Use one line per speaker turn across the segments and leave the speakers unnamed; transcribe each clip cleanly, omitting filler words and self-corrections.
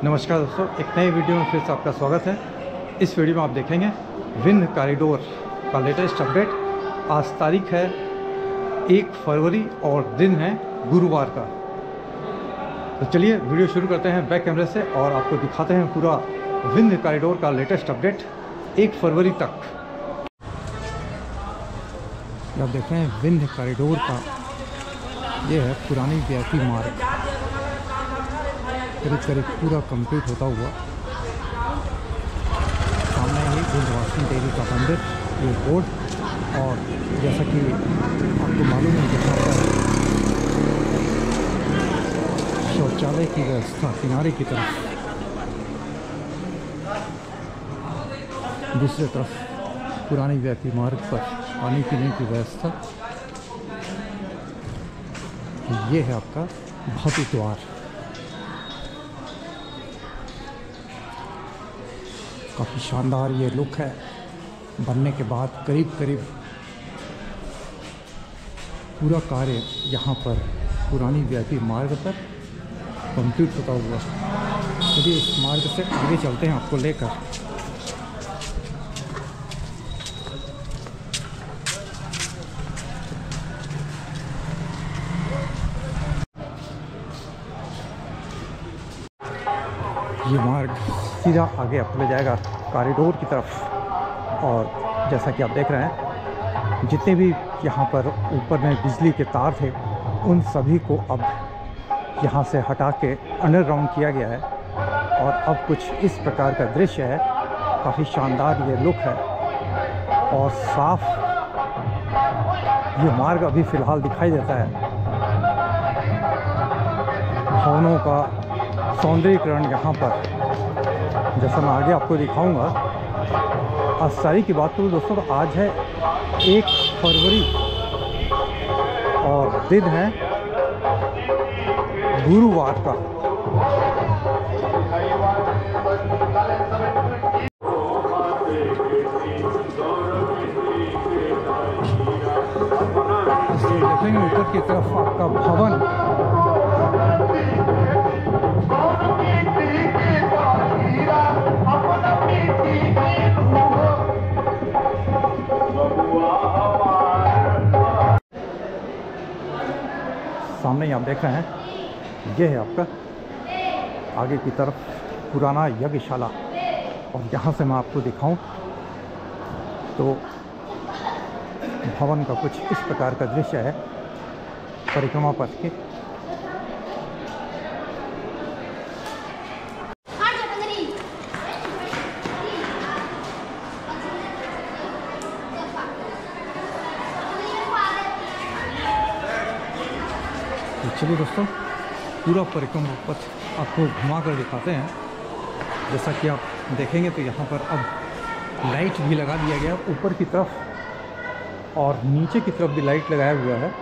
नमस्कार दोस्तों, एक नए वीडियो में फिर से आपका स्वागत है। इस वीडियो में आप देखेंगे विंध्य कॉरिडोर का लेटेस्ट अपडेट। आज तारीख है 1 फरवरी और दिन है गुरुवार का। तो चलिए वीडियो शुरू करते हैं बैक कैमरे से और आपको दिखाते हैं पूरा विंध्य कॉरिडोर का लेटेस्ट अपडेट 1 फरवरी तक। आप देख रहे हैं विंध्य कॉरिडोर का, ये है पुरानी व्यापी मार्ग, करीब करीब पूरा कंप्लीट होता हुआ। सामने ही विंध्यवासिनी देवी का मंदिर, ये बोर्ड, और जैसा कि आपको मालूम है यहाँ पर शौचालय की व्यवस्था किनारे की तरफ, दूसरी तरफ पुरानी व्यापी मार्ग पर पानी पीने की व्यवस्था। ये है आपका भव्य द्वार। काफ़ी शानदार ये लुक है। बनने के बाद करीब करीब पूरा कार्य यहाँ पर पुरानी व्यापी मार्ग पर कंप्लीट होता हुआ। चलिए इस मार्ग से आगे चलते हैं आपको लेकर। ये मार्ग सीधा आगे आपको ले जाएगा कॉरिडोर की तरफ। और जैसा कि आप देख रहे हैं, जितने भी यहाँ पर ऊपर में बिजली के तार थे, उन सभी को अब यहाँ से हटा के अंडरग्राउंड किया गया है। और अब कुछ इस प्रकार का दृश्य है। काफ़ी शानदार ये लुक है और साफ ये मार्ग अभी फ़िलहाल दिखाई देता है। भवनों का सौंदर्यीकरण यहाँ पर, जैसा मैं आगे आपको दिखाऊंगा। आज तारीख की बात करूँ दोस्तों, तो आज है 1 फरवरी और दिन है गुरुवार का। देखेंगे ऊपर की तरफ आपका भवन, सामने ही आप देख रहे हैं, ये है आपका आगे की तरफ पुराना यज्ञशाला। और यहाँ से मैं आपको दिखाऊं तो भवन का कुछ इस प्रकार का दृश्य है परिक्रमा पथ के। चलिए दोस्तों, पूरा परिक्रमा पथ आपको घुमा कर दिखाते हैं। जैसा कि आप देखेंगे तो यहाँ पर अब लाइट भी लगा दिया गया ऊपर की तरफ, और नीचे की तरफ भी लाइट लगाया हुआ है।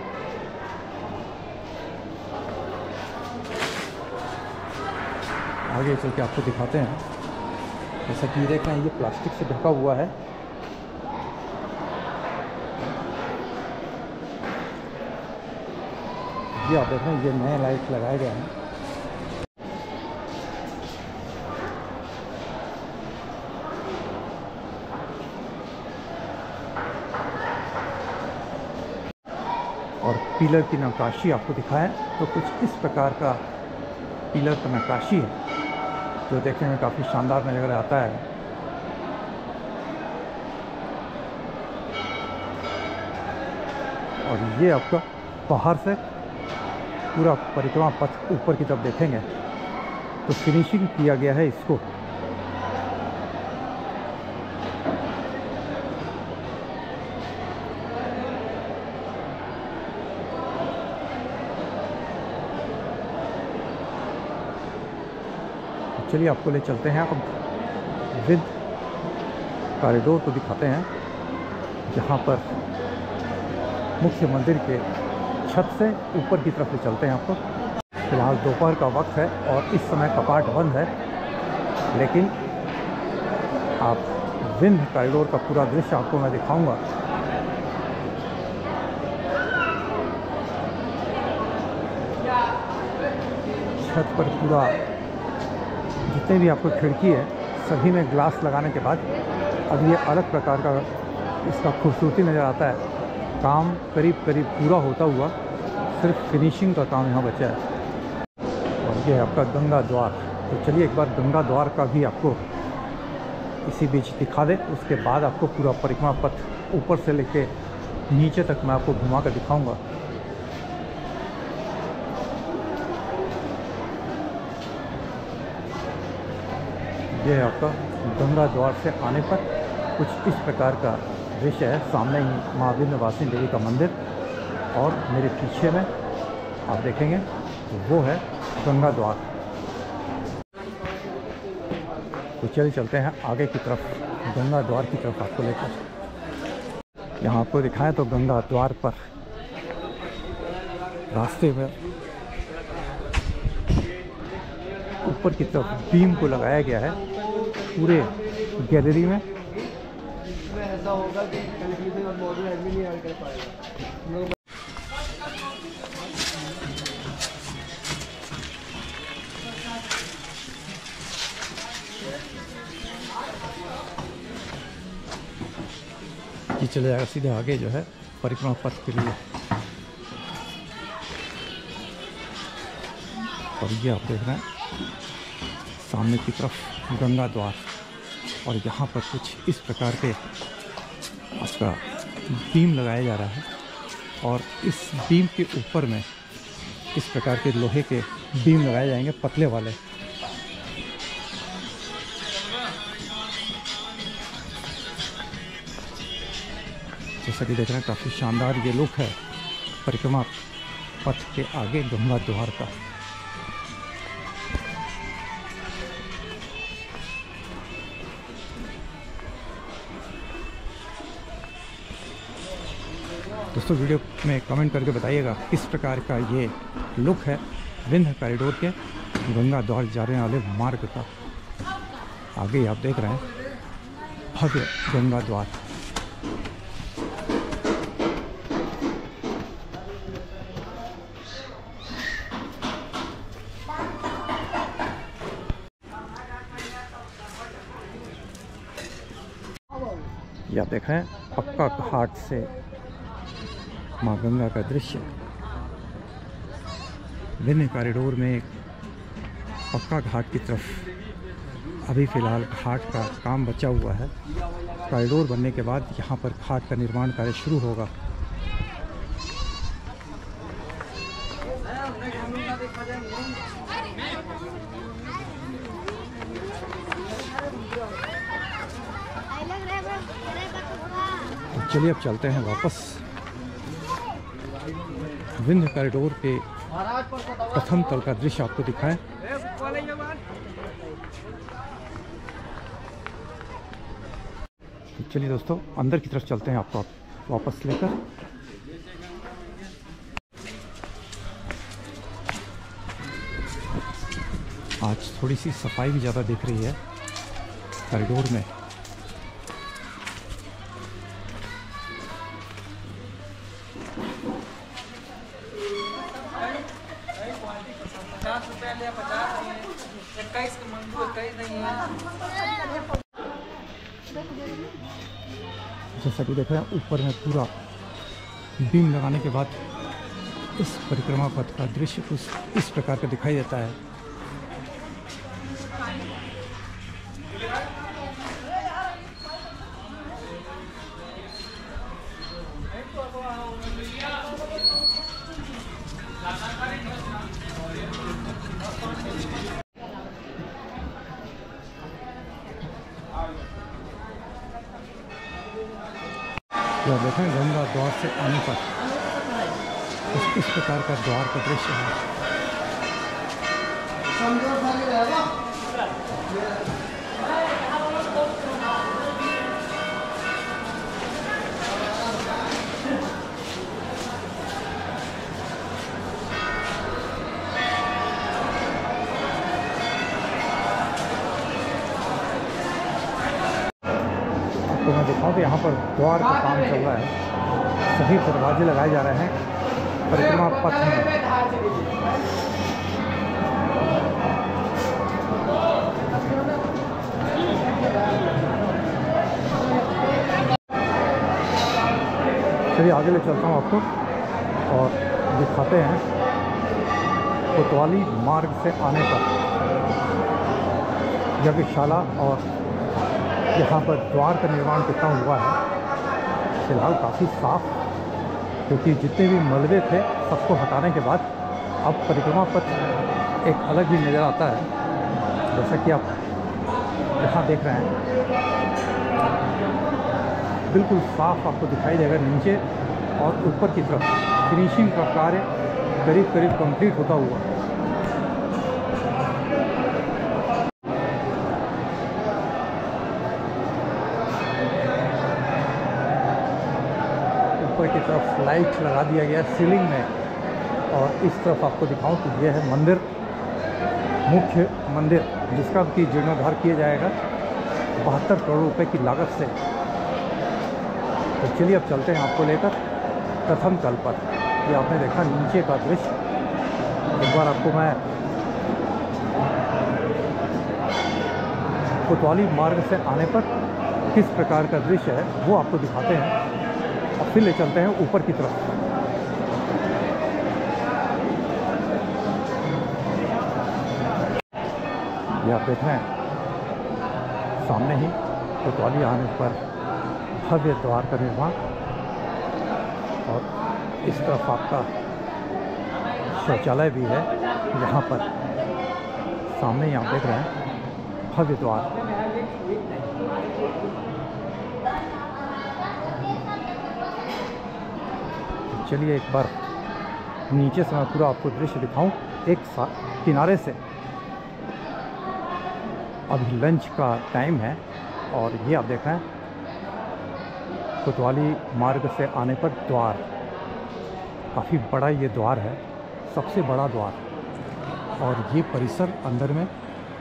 आगे चल के आपको दिखाते हैं। जैसा कि देख रहे हैं, ये प्लास्टिक से ढका हुआ है। ये आप देख रहे हैं, ये नए लाइट लगाए गए हैं। और पिलर की नक्काशी आपको दिखाया तो कुछ इस प्रकार का पिलर का नक्काशी है, जो देखने में काफ़ी शानदार नज़र आता है। और ये आपका बाहर से पूरा परिक्रमा पथ ऊपर की तरफ देखेंगे तो फिनिशिंग किया गया है इसको। चलिए आपको ले चलते हैं अब विंध्य कॉरिडोर को दिखाते हैं, जहाँ पर मुख्य मंदिर के छत से ऊपर की तरफ ले चलते हैं आपको। फिलहाल दोपहर का वक्त है और इस समय कपाट बंद है, लेकिन आप विंध्य कॉरिडोर का पूरा दृश्य आपको मैं दिखाऊंगा। छत पर पूरा जितने भी आपको खिड़की है सभी में ग्लास लगाने के बाद अब ये अलग प्रकार का इसका खूबसूरती नज़र आता है। काम करीब करीब पूरा होता हुआ सिर्फ फिनिशिंग का काम यहाँ बचा है। और ये है आपका गंगा द्वार। तो चलिए एक बार गंगा द्वार का भी आपको इसी बीच दिखा दें, उसके बाद आपको पूरा परिक्रमा पथ ऊपर से लेके नीचे तक मैं आपको घुमा कर दिखाऊंगा। यह है आपका गंगा द्वार से आने पर कुछ इस प्रकार का दृश्य है। सामने ही माँ विंध्यवासिनी देवी का मंदिर और मेरे पीछे में आप देखेंगे वो है गंगा द्वार। तो चलते हैं आगे की तरफ, गंगा द्वार की तरफ आपको लेकर। यहाँ आपको दिखाएं तो गंगा द्वार पर रास्ते में ऊपर की तरफ बीम को लगाया गया है पूरे गैलरी में।
ऐसा होगा कि टेलीविजन और मॉड्यूल एडमिन नहीं ऐड कर पाएगा।
ये चले जाएगा सीधे आगे जो है परिक्रमा पथ के लिए। और ये आप देख रहे हैं सामने की तरफ गंगा द्वार, और यहाँ पर कुछ इस प्रकार के आपका बीम लगाया जा रहा है और इस बीम के ऊपर में इस प्रकार के लोहे के बीम लगाए जाएंगे पतले वाले। जैसा कि देख रहे हैं काफ़ी शानदार ये लुक है परिक्रमा पथ के आगे गंगा द्वार का। दोस्तों वीडियो में कमेंट करके बताइएगा किस प्रकार का ये लुक है विंध्य कॉरिडोर के गंगा द्वार जाने वाले मार्ग का। आगे आप देख रहे हैं भव्य गंगा द्वार। ये आप देख रहे हैं पक्का घाट से माँ गंगा का दृश्य। विंध्य कॉरिडोर में एक पक्का घाट की तरफ अभी फ़िलहाल घाट का काम बचा हुआ है। कॉरिडोर बनने के बाद यहाँ पर घाट का निर्माण कार्य शुरू होगा। तो चलिए अब चलते हैं वापस विंध्य कॉरिडोर के प्रथम तल का दृश्य आपको दिखाएं। चलिए दोस्तों अंदर की तरफ चलते हैं आपको वापस लेकर। आज थोड़ी सी सफाई भी ज़्यादा दिख रही है कॉरिडोर में। जैसा कि देख रहे हैं ऊपर में पूरा बीम लगाने के बाद इस परिक्रमा पथ का दृश्य कुछ इस प्रकार का दिखाई देता है। यह देखें गंगा द्वार से आने पर इस प्रकार का द्वार का दृश्य है। तो मैं दिखाऊँ तो यहाँ पर द्वार का काम चल रहा है। सभी दरवाजे लगाए जा रहे हैं परिक्रमा पथ में। चलिए आगे ले चलता हूँ आपको और दिखाते हैं कोतवाली मार्ग से आने पर यज्ञशाला और यहाँ पर द्वार का निर्माण कितना हुआ है। फिलहाल काफ़ी साफ, क्योंकि जितने भी मलबे थे सबको हटाने के बाद अब परिक्रमा पथ एक अलग ही नज़र आता है। जैसा कि आप यहाँ देख रहे हैं, बिल्कुल साफ आपको दिखाई देगा। नीचे और ऊपर की तरफ फिनिशिंग का कार्य करीब करीब कंप्लीट होता हुआ। ऊपर की तरफ लाइट लगा दिया गया सीलिंग में, और इस तरफ आपको दिखाऊं तो यह है मंदिर, मुख्य मंदिर, जिसका कि जीर्णोद्धार किया जाएगा 72 करोड़ रुपए की लागत से। तो चलिए अब चलते हैं आपको लेकर प्रथम तल पर। ये आपने देखा नीचे का दृश्य, एक बार आपको मैं कोतवाली मार्ग से आने पर किस प्रकार का दृश्य है वो आपको दिखाते हैं, और फिर ले चलते हैं ऊपर की तरफ। ये आप देख रहे हैं सामने ही कोतवाली आने पर भव्य द्वार का निर्माण, और इस तरफ आपका शौचालय भी है। यहाँ पर सामने ही आप देख रहे हैं भव्य द्वार। चलिए एक बार नीचे से मैं पूरा आपको दृश्य दिखाऊं। एक किनारे से अभी लंच का टाइम है, और ये आप देख रहे हैं कोतवाली मार्ग से आने पर द्वार, काफ़ी बड़ा ये द्वार है, सबसे बड़ा द्वार। और ये परिसर अंदर में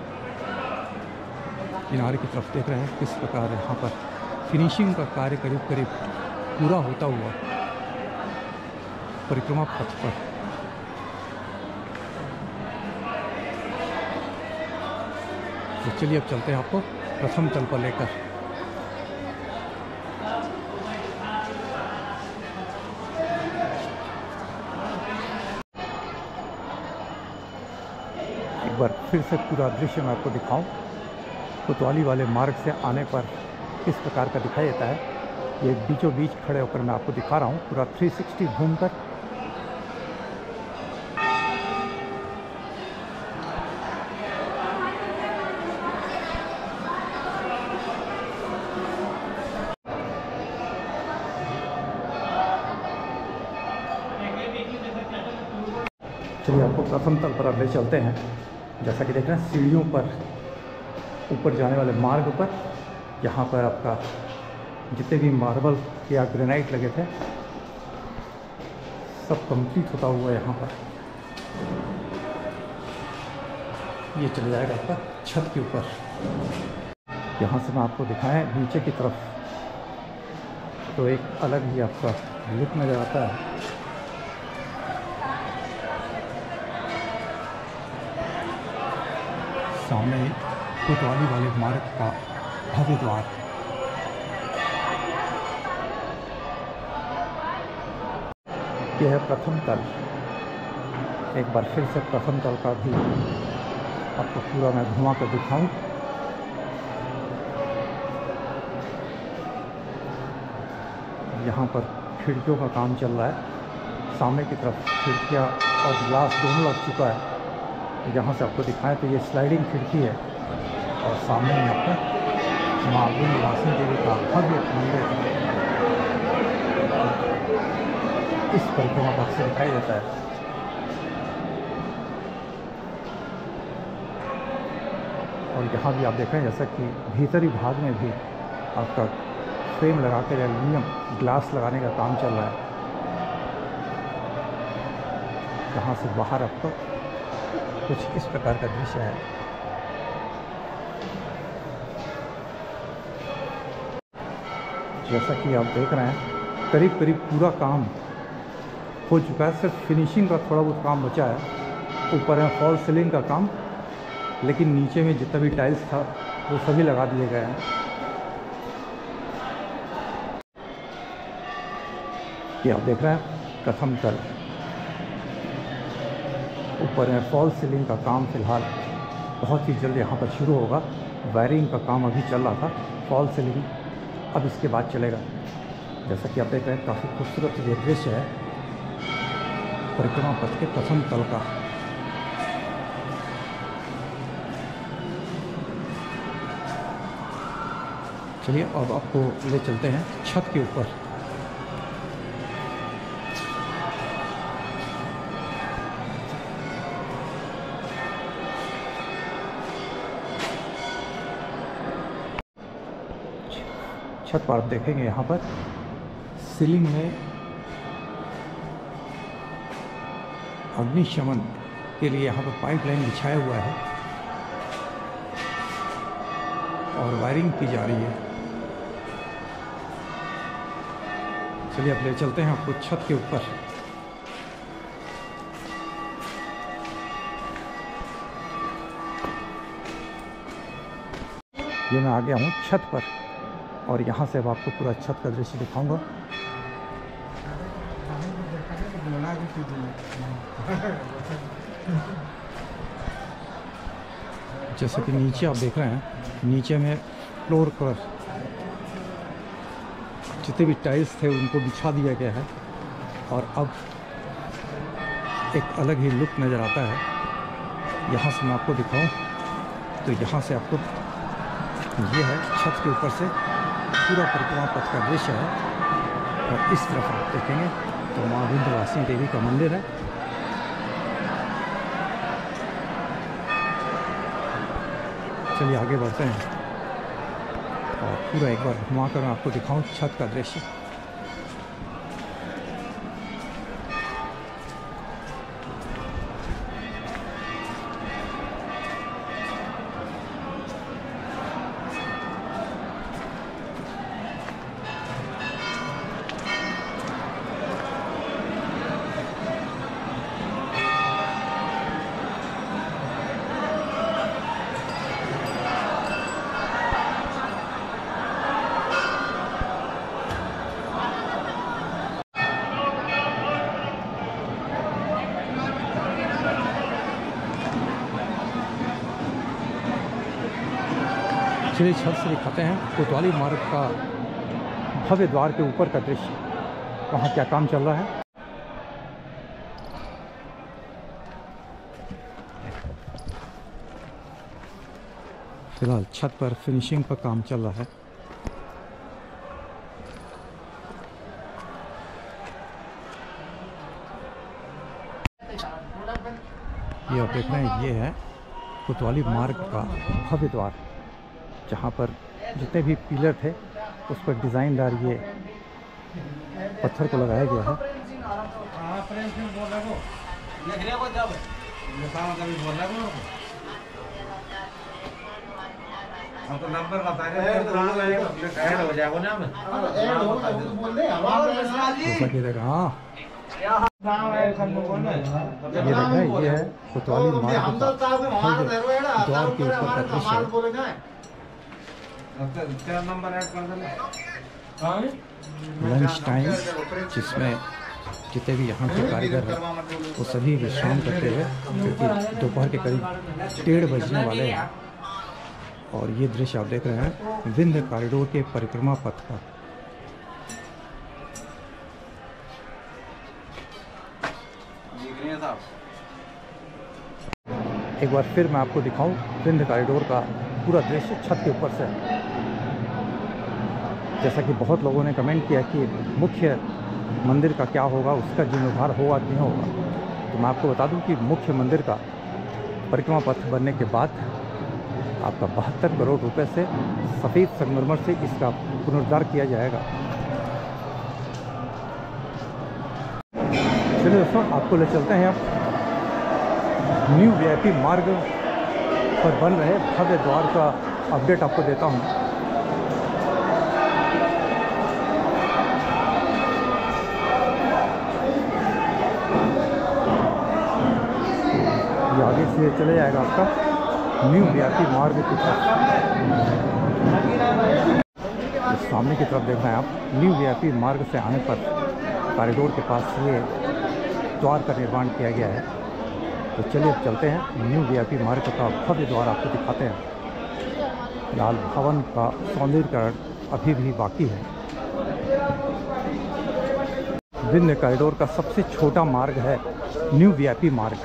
किनारे की तरफ देख रहे हैं किस प्रकार यहाँ पर फिनिशिंग का कार्य करीब करीब पूरा होता हुआ परिक्रमा पथ पर। तो चलिए अब चलते हैं आपको प्रथम तल पर लेकर। एक बार फिर से पूरा दृश्य मैं आपको दिखाऊं। कोतवाली वाले मार्ग से आने पर किस प्रकार का दिखाई देता है। ये बीचों बीच खड़े होकर मैं आपको दिखा रहा हूँ, पूरा 360 घूमकर। चलिए आपको प्रथम तल पर ले चलते हैं। जैसा कि देख रहे हैं सीढ़ियों पर ऊपर जाने वाले मार्ग पर, यहाँ पर आपका जितने भी मार्बल या ग्रेनाइट लगे थे सब कंप्लीट होता हुआ यहाँ पर। ये चले जाएगा आपका छत के ऊपर। यहाँ से मैं आपको दिखाएं नीचे की तरफ, तो एक अलग ही आपका लुक नज़र आता है। सामने ही कोतवाली वाले मार्ग का भव्य द्वार। यह है प्रथम तल। एक बार फिर से प्रथम तल का भी आपको पूरा मैं घुमा कर दिखाऊं। यहाँ पर खिड़कियों का काम चल रहा है। सामने की तरफ खिड़कियाँ और ग्लास दोनों लग चुका है। यहाँ से आपको दिखाएं तो ये स्लाइडिंग खिड़की है, और सामने में आपका माँ विंध्यवासिनी देवी का भव्य मंदिर इस परिक्रमा पथ से दिखाई देता है। और यहाँ भी आप देख रहे हैं जैसा कि भीतरी भाग में भी आपका फ्रेम लगा कर एल्युमिनियम ग्लास लगाने का काम चल रहा है। यहाँ से बाहर आपको कुछ इस प्रकार का दृश्य है। जैसा कि आप देख रहे हैं करीब करीब पूरा काम हो चुका है, सिर्फ फिनिशिंग का थोड़ा बहुत काम बचा है। ऊपर है फॉल सीलिंग का काम, लेकिन नीचे में जितना भी टाइल्स था वो सभी लगा दिए गए हैं। ये आप देख रहे हैं कथम तल। ऊपर में फॉल सीलिंग का काम फ़िलहाल बहुत ही जल्द यहाँ पर शुरू होगा। वायरिंग का काम अभी चल रहा था, फॉल सीलिंग अब इसके बाद चलेगा। जैसा कि आप देख रहे हैं काफ़ी खूबसूरत ये दृश्य है परिक्रमा पथ के प्रथम तल का। चलिए अब आपको ले चलते हैं छत के ऊपर। छत पर आप देखेंगे यहाँ पर सीलिंग में अग्निशमन के लिए यहाँ पर पाइपलाइन बिछाया हुआ है और वायरिंग की जा रही है। चलिए अब ले चलते हैं आपको छत के ऊपर। ये मैं आ गया हूँ छत पर और यहाँ से अब आपको पूरा छत का दृश्य दिखाऊंगा। जैसे कि नीचे आप देख रहे हैं, नीचे में फ्लोर पर जितने भी टाइल्स थे उनको बिछा दिया गया है और अब एक अलग ही लुक नज़र आता है। यहाँ से मैं आपको दिखाऊं तो यहाँ से आपको ये है छत के ऊपर से पूरा परिक्रमा पथ का दृश्य है और इस तरफ आप देखेंगे तो माँ विंध्यवासिनी देवी का मंदिर है। चलिए आगे बढ़ते हैं और पूरा एक बार घुमा कर मैं आपको दिखाऊं छत का दृश्य। चलिए छत से दिखाते हैं कोतवाली मार्ग का भव्य द्वार के ऊपर का दृश्य, वहाँ क्या काम चल रहा है। फिलहाल छत पर फिनिशिंग का काम चल रहा है। ये आप देख रहे हैं, ये है कोतवाली मार्ग का भव्य द्वार, जहाँ पर जितने भी पिलर थे उस पर डिज़ाइनदार ये पत्थर को लगाया गया है। ये है कोतवाली मार्ग द्वार के ऊपर का दृश्य। लंच टाइम जिसमें जितने भी यहाँ के कारीगर हैं वो सभी विश्राम करते हुए, क्योंकि दोपहर के करीब 1:30 बजने वाले हैं। और ये दृश्य आप देख रहे हैं विंध्य कॉरिडोर के परिक्रमा पथ का। एक बार फिर मैं आपको दिखाऊं विंध्य कॉरिडोर का पूरा दृश्य छत के ऊपर से। जैसा कि बहुत लोगों ने कमेंट किया कि मुख्य मंदिर का क्या होगा, उसका जीर्णोद्धार होगा कि नहीं होगा, तो मैं आपको बता दूं कि मुख्य मंदिर का परिक्रमा पथ बनने के बाद आपका 72 करोड़ रुपए से सफ़ेद संगमरमर से इसका पुनरुद्धार किया जाएगा। चलिए दोस्तों, आपको ले चलते हैं अब न्यू वीआईपी मार्ग पर बन रहे भव्य द्वार का अपडेट आपको देता हूँ। ये आगे से चले जाएगा आपका न्यू वीआईपी मार्ग की तरफ। सामने की तरफ देख रहे हैं आप, न्यू वीआईपी मार्ग से आने पर कॉरिडोर के पास ये द्वार का निर्माण किया गया है। तो चलिए अब चलते हैं न्यू वीआईपी मार्ग का भव्य द्वार आपको दिखाते हैं। फिलहाल भवन का सौंदर्यीकरण अभी भी बाकी है। विंध्य कॉरिडोर का सबसे छोटा मार्ग है न्यू वीआईपी मार्ग,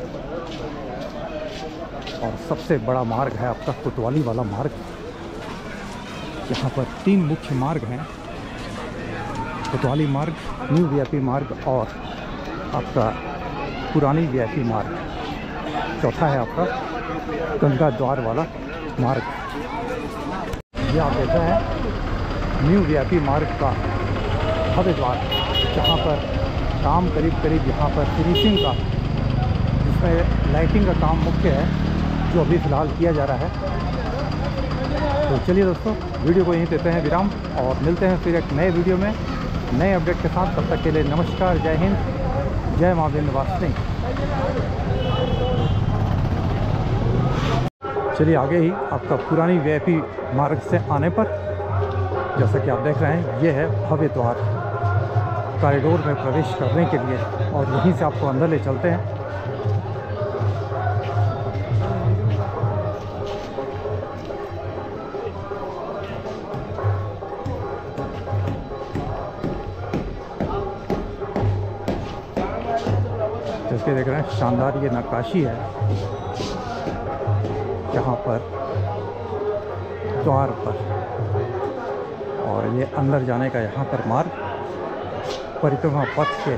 और सबसे बड़ा मार्ग है आपका कोतवाली वाला मार्ग। यहाँ पर 3 मुख्य मार्ग हैं, कोतवाली मार्ग, न्यू वीआईपी मार्ग और आपका पुरानी वीआईपी मार्ग। चौथा है आपका गंगा द्वार वाला मार्ग। ये आप देख रहे हैं न्यू वीआईपी मार्ग का भव्य द्वार, जहाँ पर काम करीब यहाँ पर फिनिशिंग का, जिसमें लाइटिंग का काम मुख्य है, जो अभी फ़िलहाल किया जा रहा है। तो चलिए दोस्तों, वीडियो को यहीं देते हैं विराम और मिलते हैं फिर एक नए वीडियो में नए अपडेट के साथ। तब तक के लिए नमस्कार, जय हिंद, जय मां विंध्यवासिनी। चलिए आगे ही आपका पुरानी वीआईपी मार्ग से आने पर, जैसा कि आप देख रहे हैं, ये है भव्य द्वार कॉरिडोर में प्रवेश करने के लिए, और यहीं से आपको अंदर ले चलते हैं। जैसे देख रहे हैं, शानदार ये नक्काशी है, जहाँ पर द्वार पर, और ये अंदर जाने का यहाँ पर मार्ग परिक्रमा पथ के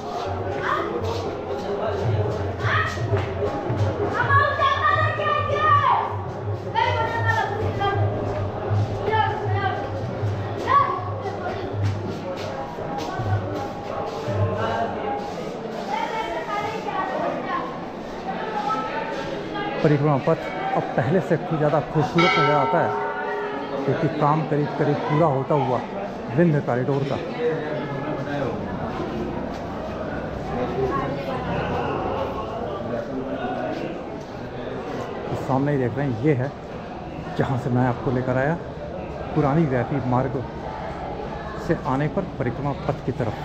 परिक्रमा पथ अब पहले से कुछ ज़्यादा खूबसूरत नज़र आता है, क्योंकि काम करीब पूरा होता हुआ विंध्य कॉरिडोर का। सामने ही देख रहे हैं, ये है जहाँ से मैं आपको लेकर आया पुरानी वीआईपी मार्ग से आने पर परिक्रमा पथ की तरफ।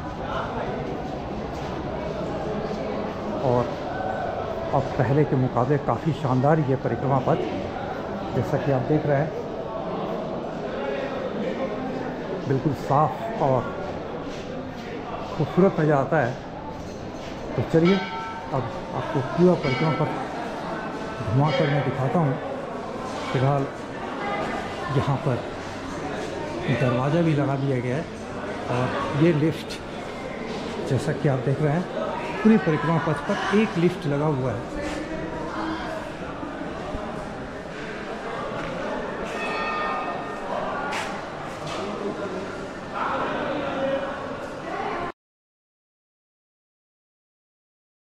और अब पहले के मुकाबले काफ़ी शानदार ये परिक्रमा पथ, जैसा कि आप देख रहे हैं, बिल्कुल साफ और खूबसूरत नज़र आता है। तो चलिए अब आपको पूरा परिक्रमा पथ घुमा कर मैं दिखाता हूँ। फिलहाल यहाँ पर दरवाज़ा भी लगा दिया गया है, और ये लिफ्ट, जैसा कि आप देख रहे हैं, पूरी परिक्रमा पथ पर एक लिफ्ट लगा हुआ है।